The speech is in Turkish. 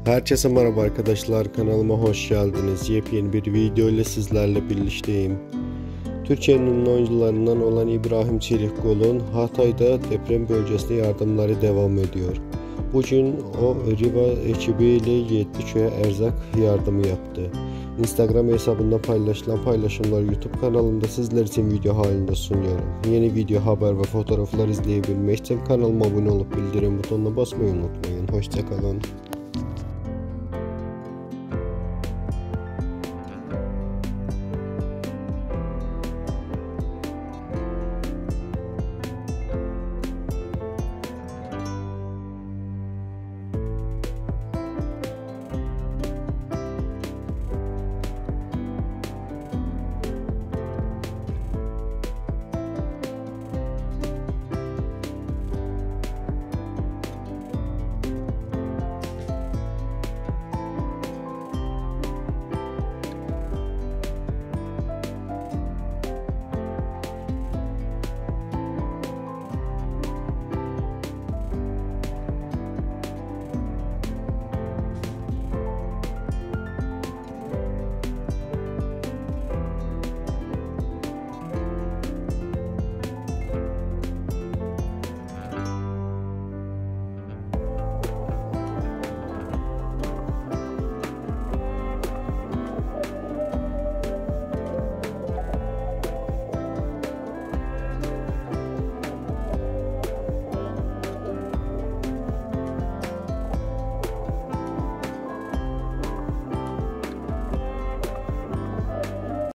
Herkese merhaba arkadaşlar, kanalıma hoş geldiniz. Yepyeni bir video ile sizlerle birlikteyim. Türkiye'nin ünlü oyuncularından olan İbrahim Çelikkol'un Hatay'da deprem bölgesine yardımları devam ediyor. Bugün o Riva ekibiyle 7 köye erzak yardımı yaptı. Instagram hesabında paylaşılan paylaşımlar YouTube kanalımda sizler için video halinde sunuyorum. Yeni video, haber ve fotoğraflar izleyebilmek için kanalıma abone olup bildirim butonuna basmayı unutmayın. Hoşça kalın.